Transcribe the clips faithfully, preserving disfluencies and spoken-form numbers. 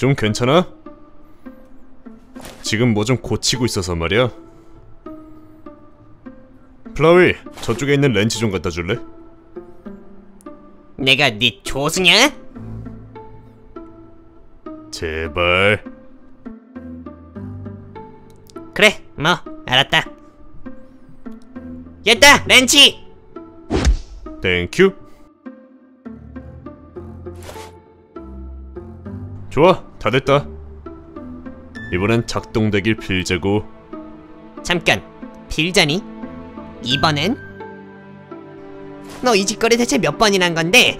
좀 괜찮아? 지금 뭐 좀 고치고 있어서 말이야. 플라위, 저쪽에 있는 렌치 좀 갖다 줄래? 내가 네 조수냐? 제발. 그래, 뭐 알았다. 됐다, 렌치! 땡큐. 좋아, 다 됐다. 이번엔 작동되길 빌자고. 잠깐, 빌자니? 이번엔? 너 이 짓거리 대체 몇 번이나 한 건데?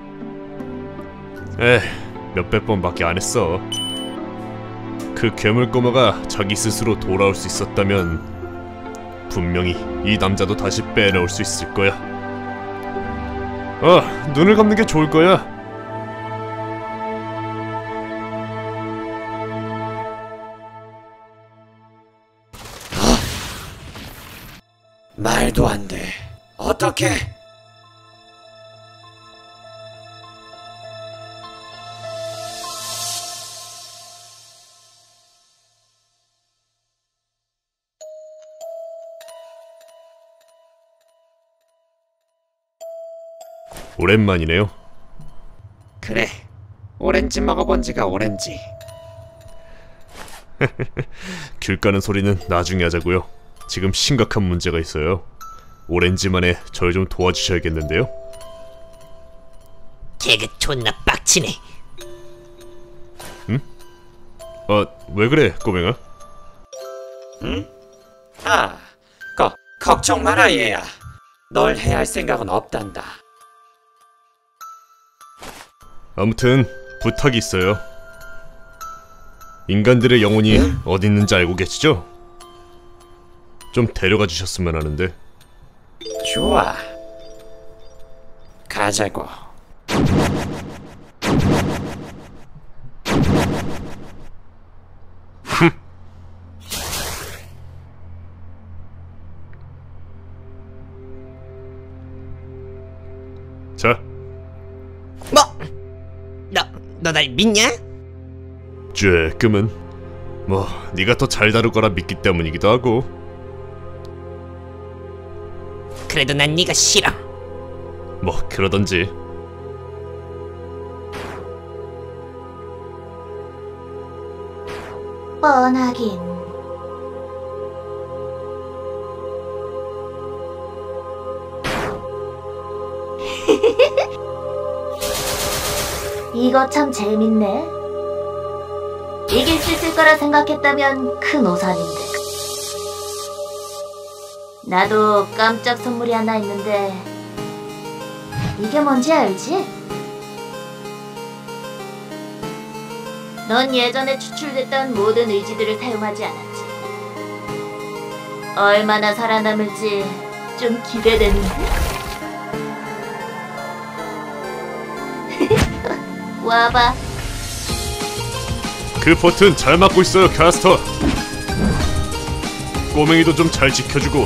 에, 몇백 번밖에 안 했어. 그 괴물꼬마가 자기 스스로 돌아올 수 있었다면 분명히 이 남자도 다시 빼내올 수 있을 거야. 아, 눈을 감는 게 좋을 거야. 말도 안 돼. 어떻게? 오랜만이네요. 그래. 오렌지 먹어본 지가 오렌지. 귤 까는 소리는 나중에 하자고요. 지금 심각한 문제가 있어요. 오렌지만에 절 좀 도와주셔야겠는데요. 개그 존나 빡치네. 응? 아, 왜 그래, 꼬맹아? 응? 아, 거, 걱정 마라 얘야. 널 해야 할 생각은 없단다. 아무튼 부탁이 있어요. 인간들의 영혼이 응? 어디 있는지 알고 계시죠? 좀 데려가 주셨으면 하는데. 좋아. 가자고. 자. 뭐? 너, 너 날 믿냐? 쬐끔은 뭐 네가 더 잘 다룰 거라 믿기 때문이기도 하고. 그래도 난 네가 싫어. 뭐 그러던지. 뻔하긴. 이거 참 재밌네. 이길 수 있을 거라 생각했다면 큰 오산인데. 나도 깜짝 선물이 하나 있는데 이게 뭔지 알지? 넌 예전에 추출됐던 모든 의지들을 사용하지 않았지. 얼마나 살아남을지 좀 기대되는데? 와봐. 그 버튼 잘 맞고 있어요, 캐스터. 꼬맹이도 좀 잘 지켜주고.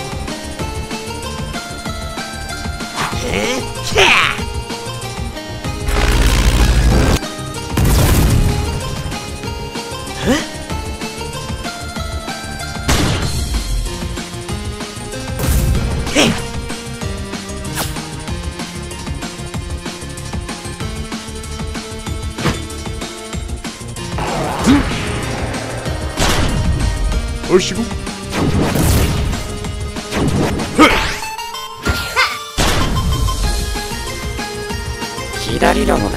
얼씨구. 기다리려구나.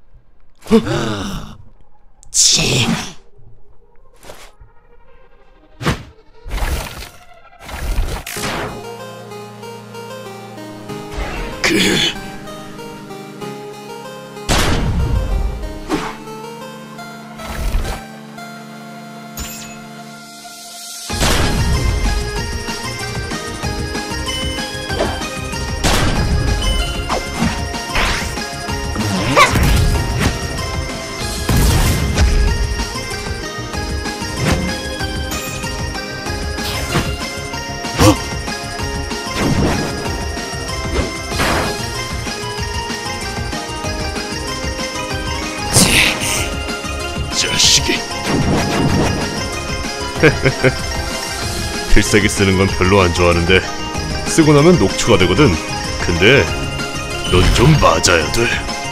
치. 필살기 쓰는 건 별로 안 좋아하는데 쓰고 나면 녹초가 되거든. 근데 넌 좀 맞아야 돼.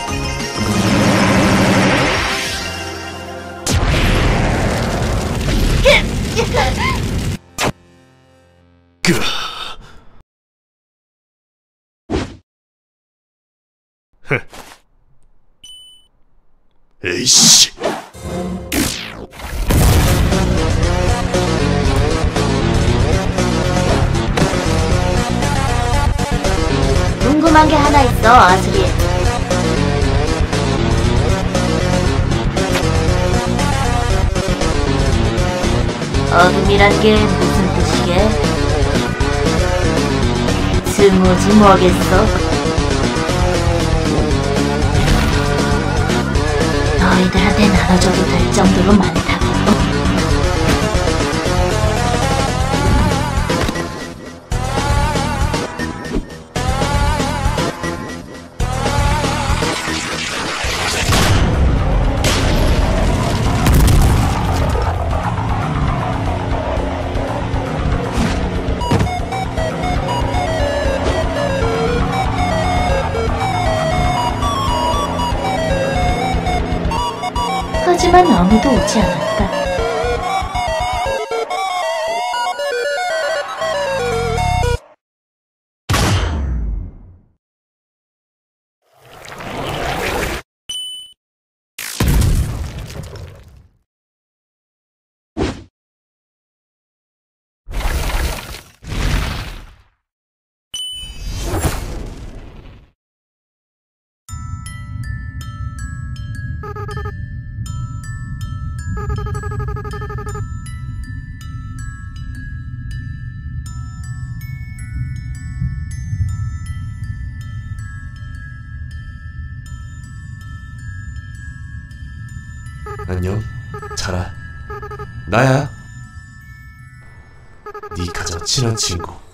그. 흥. 에이씨. 궁금한 게 하나 있어, 아스리. 어둠이란 게 무슨 뜻이게? 스무지 뭐겠어? 너희들한테 나눠줘도 될 정도로 많다고. 하지만 아무도 오지 않았다. 안녕, 자라. 나야. 네 가장 친한 친구.